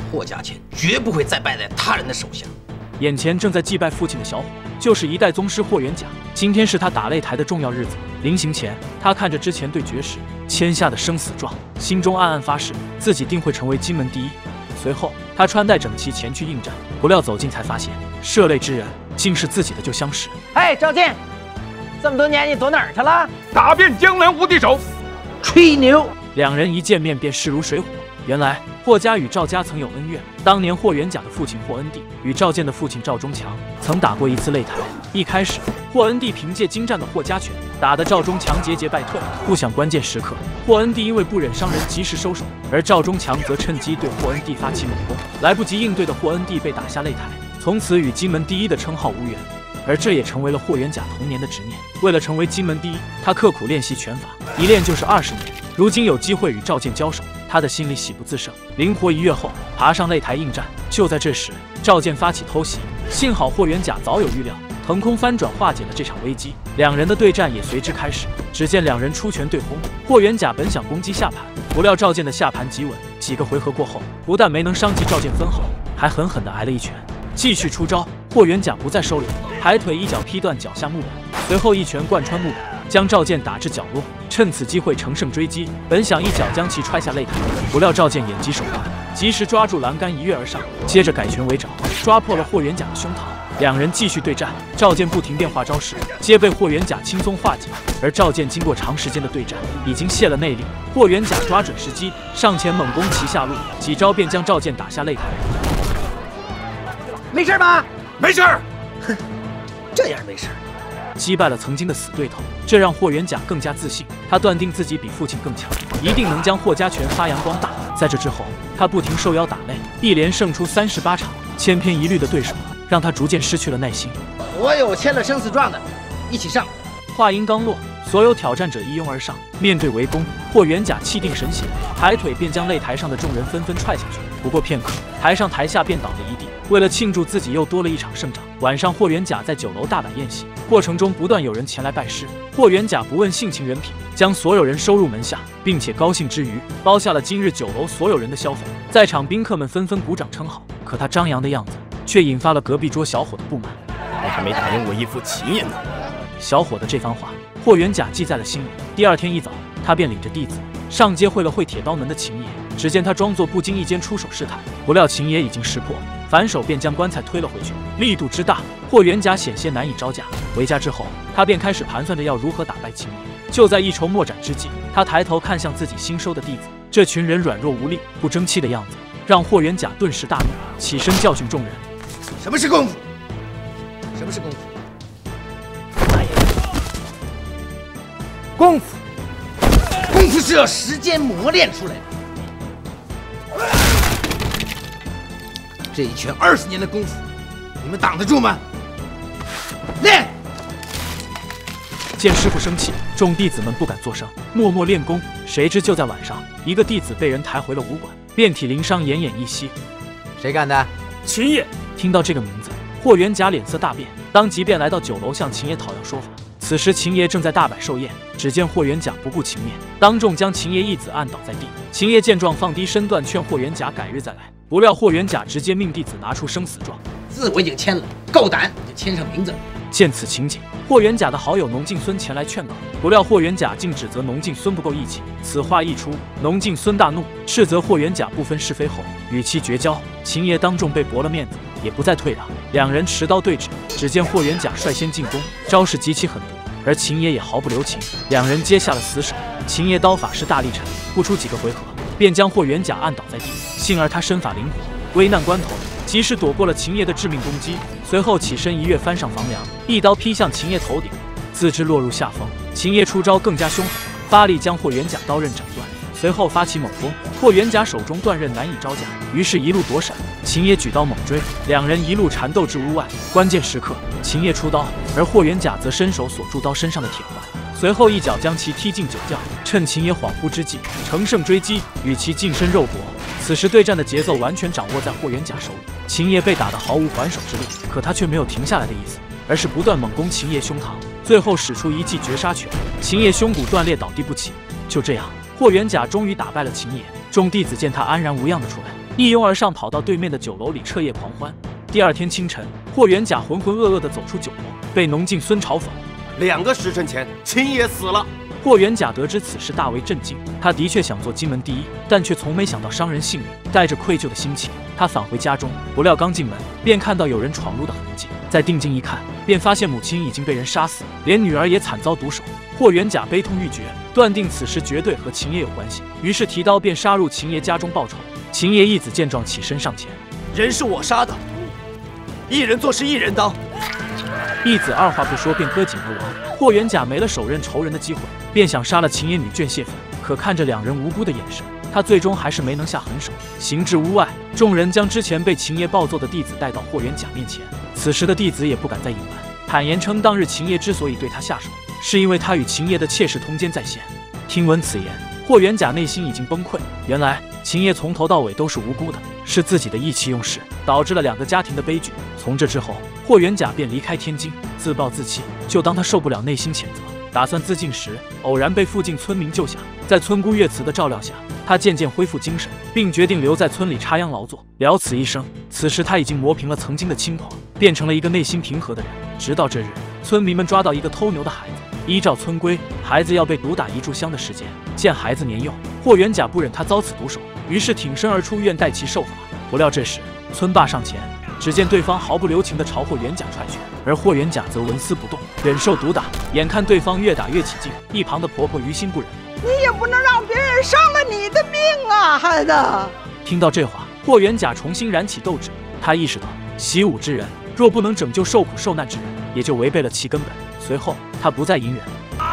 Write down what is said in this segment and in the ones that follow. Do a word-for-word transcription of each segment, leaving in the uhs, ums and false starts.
霍家钱绝不会再败在他人的手下。 眼前正在祭拜父亲的小伙，就是一代宗师霍元甲。今天是他打擂台的重要日子。临行前，他看着之前对决时签下的生死状，心中暗暗发誓，自己定会成为金门第一。随后，他穿戴整齐前去应战，不料走近才发现，涉擂之人竟是自己的旧相识。 哎，赵健，这么多年你躲哪儿去了？ 打遍江南无敌手。 吹牛！ 两人一见面便势如水火。原来霍家与赵家曾有恩怨，当年霍元甲的父亲霍恩帝与赵健的父亲赵忠强曾打过一次擂台。一开始，霍恩帝凭借精湛的霍家拳，打得赵忠强节节败退。不想关键时刻，霍恩帝因为不忍伤人，及时收手，而赵忠强则趁机对霍恩帝发起猛攻。来不及应对的霍恩帝被打下擂台，从此与金门第一的称号无缘。而这也成为了霍元甲童年的执念。为了成为金门第一，他刻苦练习拳法，一练就是二十年。如今有机会与赵健交手，他的心里喜不自胜。灵活一跃后，爬上擂台应战。就在这时，赵健发起偷袭，幸好霍元甲早有预料，腾空翻转化解了这场危机。两人的对战也随之开始。只见两人出拳对轰，霍元甲本想攻击下盘，不料赵健的下盘极稳。几个回合过后，不但没能伤及赵健分毫，还狠狠地挨了一拳。继续出招，霍元甲不再收敛，抬腿一脚劈断脚下木板，随后一拳贯穿木板，将赵健打至角落。趁此机会乘胜追击，本想一脚将其踹下擂台，不料赵健眼疾手快，及时抓住栏杆一跃而上，接着改拳为爪，抓破了霍元甲的胸膛。两人继续对战，赵健不停变化招式，皆被霍元甲轻松化解。而赵健经过长时间的对战，已经泄了内力。霍元甲抓准时机，上前猛攻其下路，几招便将赵健打下擂台。 没事吧？ 没事。 哼，这样没事。 击败了曾经的死对头，这让霍元甲更加自信。他断定自己比父亲更强，一定能将霍家拳发扬光大。在这之后，他不停受邀打擂，一连胜出三十八场，千篇一律的对手让他逐渐失去了耐心。 我有签了生死状的，一起上。 话音刚落，所有挑战者一拥而上。面对围攻，霍元甲气定神闲，抬腿便将擂台上的众人纷纷踹下去。不过片刻，台上台下便倒了一地。为了庆祝自己又多了一场胜仗，晚上霍元甲在酒楼大摆宴席，过程中不断有人前来拜师。霍元甲不问性情人品，将所有人收入门下，并且高兴之余包下了今日酒楼所有人的消费。在场宾客们纷纷鼓掌称好，可他张扬的样子却引发了隔壁桌小伙的不满。 你还没打赢我义父秦爷呢！ 小伙的这番话，霍元甲记在了心里。第二天一早，他便领着弟子上街会了会铁刀门的秦爷。只见他装作不经意间出手试探，不料秦爷已经识破，反手便将棺材推了回去，力度之大，霍元甲险些难以招架。回家之后，他便开始盘算着要如何打败秦爷。就在一筹莫展之际，他抬头看向自己新收的弟子，这群人软弱无力、不争气的样子，让霍元甲顿时大怒，起身教训众人： 什么是功夫？什么是功夫？ 功夫， 功夫是要时间磨练出来的。这一拳二十年的功夫，你们挡得住吗？练！ 见师傅生气，众弟子们不敢作声，默默练功。谁知就在晚上，一个弟子被人抬回了武馆，遍体鳞伤，奄奄一息。 谁干的？ 秦爷。 听到这个名字，霍元甲脸色大变，当即便来到酒楼向秦爷讨要说法。此时秦爷正在大摆寿宴，只见霍元甲不顾情面，当众将秦爷一子按倒在地。秦爷见状，放低身段劝霍元甲改日再来。不料霍元甲直接命弟子拿出生死状， 字我已经签了，够胆你就签上名字。 见此情景，霍元甲的好友农敬孙前来劝告，不料霍元甲竟指责农敬孙不够义气。此话一出，农敬孙大怒，斥责霍元甲不分是非后与其绝交。秦爷当众被驳了面子，也不再退让，两人持刀对峙。只见霍元甲率先进攻，招式极其狠毒，而秦爷也毫不留情，两人结下了死手。秦爷刀法是大力沉，不出几个回合便将霍元甲按倒在地。幸而他身法灵活，危难关头及时躲过了秦爷的致命攻击，随后起身一跃翻上房梁，一刀劈向秦爷头顶，自知落入下风。秦爷出招更加凶狠，发力将霍元甲刀刃斩断，随后发起猛攻。霍元甲手中断刃难以招架，于是一路躲闪，秦爷举刀猛追，两人一路缠斗至屋外。关键时刻，秦爷出刀，而霍元甲则伸手锁住刀身上的铁环，随后一脚将其踢进酒窖。趁秦爷恍惚之际，乘胜追击，与其近身肉搏。此时对战的节奏完全掌握在霍元甲手里，秦爷被打得毫无还手之力，可他却没有停下来的意思，而是不断猛攻秦爷胸膛，最后使出一记绝杀拳，秦爷胸骨断裂倒地不起。就这样，霍元甲终于打败了秦爷。众弟子见他安然无恙的出来， 一拥而上，跑到对面的酒楼里彻夜狂欢。第二天清晨，霍元甲浑浑噩噩地走出酒楼，被农敬孙嘲讽。 两个时辰前，秦爷死了。 霍元甲得知此事，大为震惊。他的确想做金门第一，但却从没想到伤人性命。带着愧疚的心情，他返回家中，不料刚进门，便看到有人闯入的痕迹。再定睛一看，便发现母亲已经被人杀死，连女儿也惨遭毒手。霍元甲悲痛欲绝，断定此事绝对和秦爷有关系，于是提刀便杀入秦爷家中报仇。秦爷义子见状，起身上前：“ 人是我杀的，一人做事一人当。” 义子二话不说便割颈而亡。霍元甲没了手刃仇人的机会，便想杀了秦爷女眷泄愤，可看着两人无辜的眼神，他最终还是没能下狠手。行至屋外，众人将之前被秦爷暴揍的弟子带到霍元甲面前。此时的弟子也不敢再隐瞒，坦言称当日秦爷之所以对他下手，是因为他与秦爷的妾室通奸在先。听闻此言，霍元甲内心已经崩溃。原来秦爷从头到尾都是无辜的，是自己的意气用事，导致了两个家庭的悲剧。从这之后，霍元甲便离开天津，自暴自弃。就当他受不了内心谴责，打算自尽时，偶然被附近村民救下。在村姑月慈的照料下，他渐渐恢复精神，并决定留在村里插秧劳作，了此一生。此时他已经磨平了曾经的轻狂，变成了一个内心平和的人。直到这日，村民们抓到一个偷牛的孩子，依照村规，孩子要被毒打一炷香的时间。见孩子年幼，霍元甲不忍他遭此毒手，于是挺身而出，愿代其受罚。不料这时，村霸上前，只见对方毫不留情地朝霍元甲踹去，而霍元甲则纹丝不动，忍受毒打。眼看对方越打越起劲，一旁的婆婆于心不忍：“ 你也不能让别人伤了你的命啊，孩子！” 听到这话，霍元甲重新燃起斗志。他意识到，习武之人若不能拯救受苦受难之人，也就违背了其根本。随后，他不再隐忍。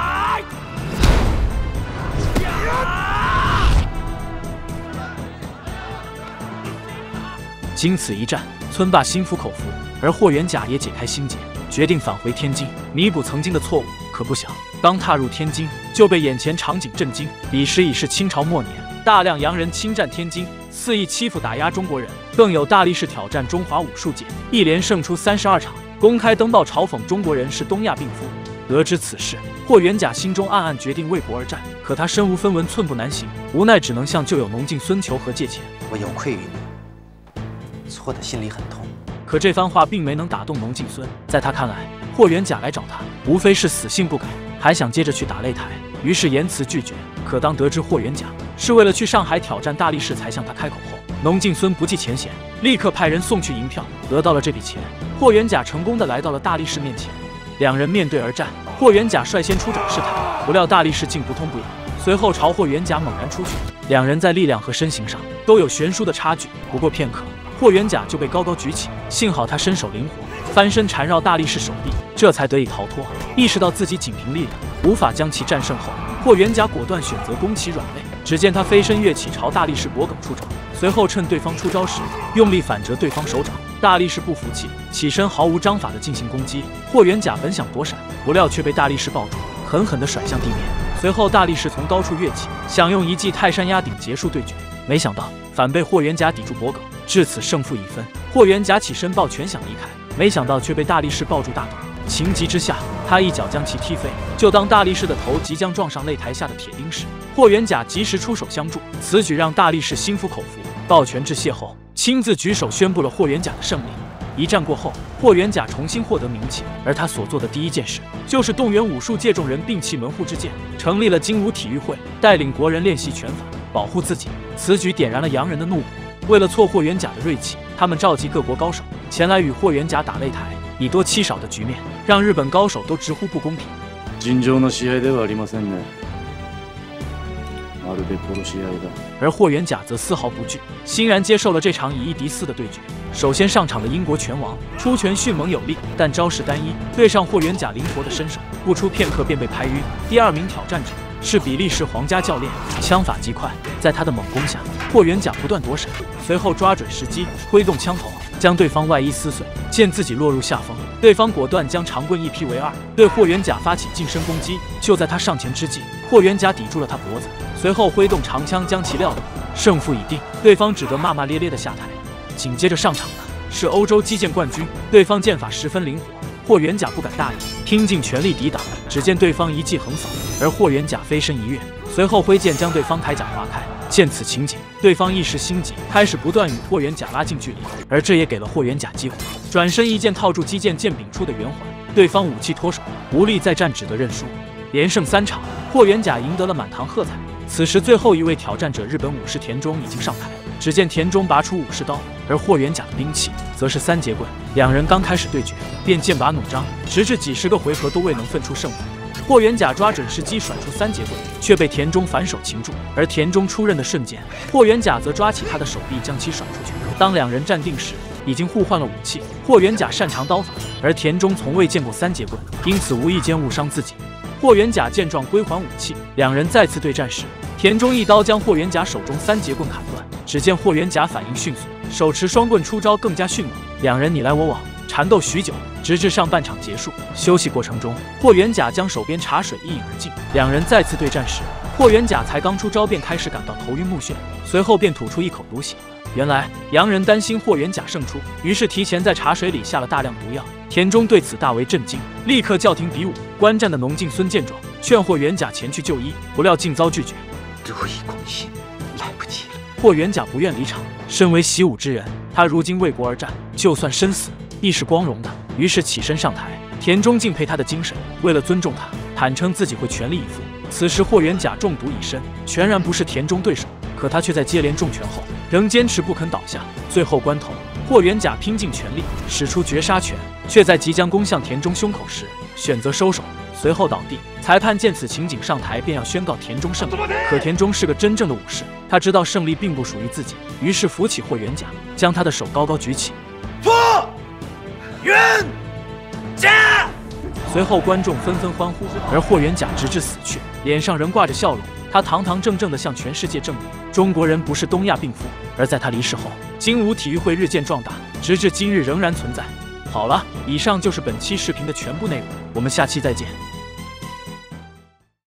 经此一战，村霸心服口服，而霍元甲也解开心结，决定返回天津，弥补曾经的错误。可不想，刚踏入天津，就被眼前场景震惊。彼时已是清朝末年，大量洋人侵占天津，肆意欺负打压中国人，更有大力士挑战中华武术界，一连胜出三十二场，公开登报嘲讽中国人是东亚病夫。得知此事，霍元甲心中暗暗决定为国而战，可他身无分文，寸步难行，无奈只能向旧友农敬孙求和借钱。 我有愧于你，错的心里很痛。 可这番话并没能打动农敬孙，在他看来，霍元甲来找他，无非是死性不改，还想接着去打擂台，于是言辞拒绝。可当得知霍元甲是为了去上海挑战大力士才向他开口后，农敬孙不计前嫌，立刻派人送去银票。得到了这笔钱，霍元甲成功的来到了大力士面前，两人面对而战。霍元甲率先出掌试探，不料大力士竟不痛不痒，随后朝霍元甲猛然出去。两人在力量和身形上都有悬殊的差距，不过片刻，霍元甲就被高高举起，幸好他身手灵活，翻身缠绕大力士手臂，这才得以逃脱。意识到自己仅凭力量无法将其战胜后，霍元甲果断选择攻其软肋。只见他飞身跃起，朝大力士脖颈出掌，随后趁对方出招时，用力反折对方手掌。大力士不服气，起身毫无章法地进行攻击。霍元甲本想躲闪，不料却被大力士抱住，狠狠地甩向地面。随后大力士从高处跃起，想用一记泰山压顶结束对决，没想到反被霍元甲抵住脖颈，至此胜负已分。霍元甲起身抱拳想离开，没想到却被大力士抱住大腿。情急之下，他一脚将其踢飞。就当大力士的头即将撞上擂台下的铁钉时，霍元甲及时出手相助，此举让大力士心服口服。抱拳致谢后，亲自举手宣布了霍元甲的胜利。一战过后，霍元甲重新获得名气，而他所做的第一件事就是动员武术界众人摒弃门户之见，成立了精武体育会，带领国人练习拳法，保护自己。此举点燃了洋人的怒火。为了挫霍元甲的锐气，他们召集各国高手前来与霍元甲打擂台。以多欺少的局面，让日本高手都直呼不公平。 尋常の試合ではありませんね。まるで殺し合いだ。 而霍元甲则丝毫不惧，欣然接受了这场以一敌四的对决。首先上场的英国拳王出拳迅猛有力，但招式单一，对上霍元甲灵活的身手，不出片刻便被拍晕。第二名挑战者是比利时皇家教练，枪法极快，在他的猛攻下，霍元甲不断躲闪，随后抓准时机挥动枪头，将对方外衣撕碎。见自己落入下风，对方果断将长棍一劈为二，对霍元甲发起近身攻击。就在他上前之际，霍元甲抵住了他脖子，随后挥动长枪将其撂倒。胜负已定，对方只得骂骂咧咧的下台。紧接着上场的是欧洲击剑冠军，对方剑法十分灵活，霍元甲不敢大意，拼尽全力抵挡。只见对方一记横扫，而霍元甲飞身一跃，随后挥剑将对方铠甲划开， 见此情景，对方一时心急，开始不断与霍元甲拉近距离，而这也给了霍元甲机会，转身一剑套住击剑剑柄处的圆环，对方武器脱手，无力再战，只得认输。连胜三场，霍元甲赢得了满堂喝彩。此时最后一位挑战者日本武士田中已经上台，只见田中拔出武士刀，而霍元甲的兵器则是三节棍。两人刚开始对决，便剑拔弩张，直至几十个回合都未能分出胜负。霍元甲抓准时机甩出三节棍，却被田中反手擒住。而田中出刃的瞬间，霍元甲则抓起他的手臂将其甩出去。当两人站定时，已经互换了武器。霍元甲擅长刀法，而田中从未见过三节棍，因此无意间误伤自己。霍元甲见状归还武器，两人再次对战时，田中一刀将霍元甲手中三节棍砍断。只见霍元甲反应迅速，手持双棍出招更加迅猛，两人你来我往，缠斗许久，直至上半场结束。休息过程中，霍元甲将手边茶水一饮而尽。两人再次对战时，霍元甲才刚出招便开始感到头晕目眩，随后便吐出一口毒血。原来洋人担心霍元甲胜出，于是提前在茶水里下了大量毒药。田中对此大为震惊，立刻叫停比武。观战的农敬孙见状，劝霍元甲前去就医，不料竟遭拒绝。 如意攻心，来不及了。 霍元甲不愿离场，身为习武之人，他如今为国而战，就算身死亦是光荣的。于是起身上台。田中敬佩他的精神，为了尊重他，坦称自己会全力以赴。此时霍元甲中毒已深，全然不是田中对手，可他却在接连重拳后仍坚持不肯倒下。最后关头，霍元甲拼尽全力使出绝杀拳，却在即将攻向田中胸口时选择收手，随后倒地。裁判见此情景上台，便要宣告田中胜利。可田中是个真正的武士，他知道胜利并不属于自己，于是扶起霍元甲，将他的手高高举起。 霍元甲！ 随后观众纷纷欢呼，而霍元甲直至死去，脸上仍挂着笑容。他堂堂正正地向全世界证明，中国人不是东亚病夫。而在他离世后，精武体育会日渐壮大，直至今日仍然存在。好了，以上就是本期视频的全部内容，我们下期再见。